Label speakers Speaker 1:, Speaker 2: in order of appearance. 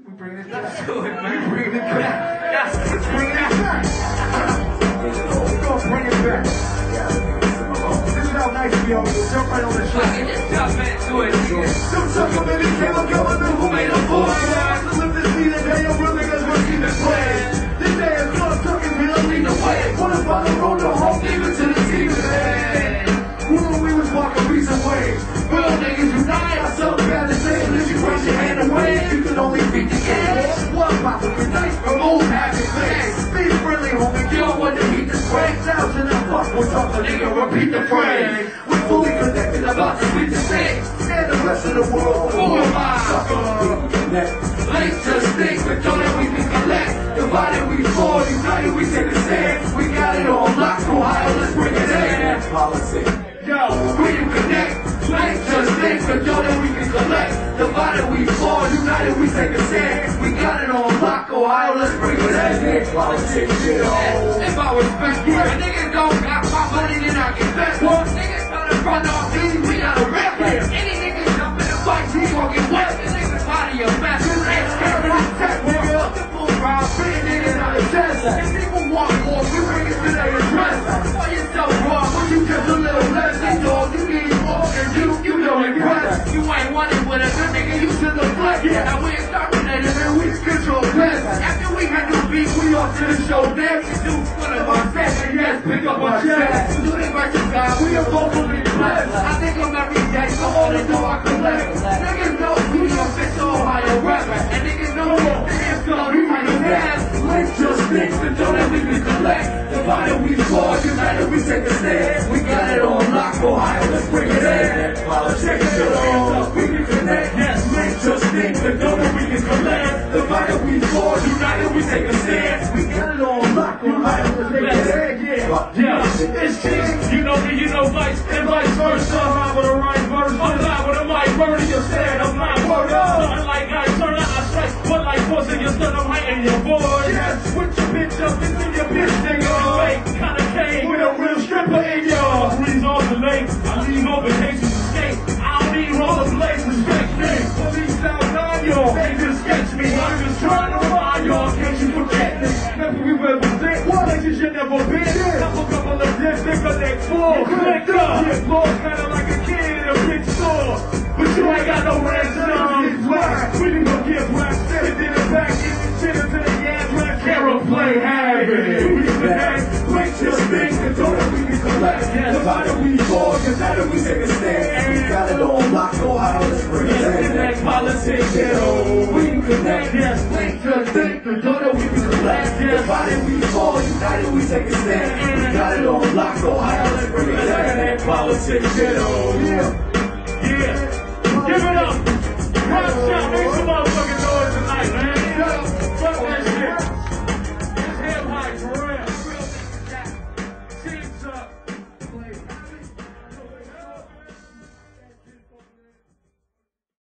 Speaker 1: We bring it back. Do it, man. Bring it back. Yes, let's bring it back. We're gonna bring it back. This is how nice we are. We'll jump right on the track.
Speaker 2: Just jump into it.
Speaker 1: Some sucker baby came up going through who made a fool. To live this season, day your brother cause we're keeping play. This day is gonna tuck and we don't lead the way. What if I don't roll the whole team into the team today? Who knew we was walking recent ways? Real niggas unite. I so bad to say that you raise your hand away. You can only beat the game. One pop of your night from old habit things. Be friendly, homie. You don't want to heat the spray. Thousand and fuck what's up, the nigga. Repeat the phrase. We're fully connected about to sweep the stage. And the rest of the world. Who am I? Late just think, but don't let we collect. Divided we fall, united we take a stand. We got it on lock, Ohio, let's bring it in. Politics. Yo, we can connect. Late just think, but don't let we collect. Divided we fall, united we take a stand. We got it on lock, Ohio, let's bring it in. Politics, yo. If I was back here, niggas don't got my money, then I get back. Niggas trying to front off these, we got a rap here. Any niggas jump in the fight, he gon' get wet. The niggas out of your back. If people want more, we bring it to their address. Why you so wrong? When you just a little less, they know you need more than you don't impress. You ain't wanted with a good nigga, you to the flex. Now we exterminated and we control best. After we had no beef, we off to the show next. We do one of our best, and yes, pick up our chest. We do the righteous God, we are vocally blessed. I think I'm every day, so all they know I collect. Niggas know we official Ohio rapper. And niggas know the info, we might have had. Let's just think, but don't let we collect. Divided we fall, united we take a stand. We got it on lock, Ohio, let's bring it in. Politics, we can connect. Yes, let's just think, but don't let we collect. Divided we fall, united we take a stand. We got it on lock, Ohio, let's bring it in. Yeah, it's King, you know me, you know Vice, and vice versa. I'm out with a right verse, I'm live with a mic, murder your stand, I'm not word up. Nothing like I turn out, I strike, but like forcing your son, I'm heighting your voice. Yes, switch your bitch up into your bitch, nigga. Kinda came with a real stripper in y'all. Breeze off the lake, I leave over cases escape. I don't need rollerblades, respect me. Police outside y'all, they just sketch me. I'm just trying to find y'all, can't you forget this? Never we represent, places you never been. Couple of dicks, they connect full. Click up, get lost kinda like a kid in a big store. But you ain't got no ransom. We didn't go get black, set it in the back, get the shit into the ass, let Carol play habit. We connect, let's just think, and don't let we collect. Divided we fall, united we take a stand. We got it on lock, Ohio, let's bring it in. Connect politics, yo. We can connect, yes, let's just think, and don't let we collect. Divided we fall, united we take a stand. We got it on lock, Ohio, let's bring it in. Connect politics, yo. Yeah. Give it up. Rock shot.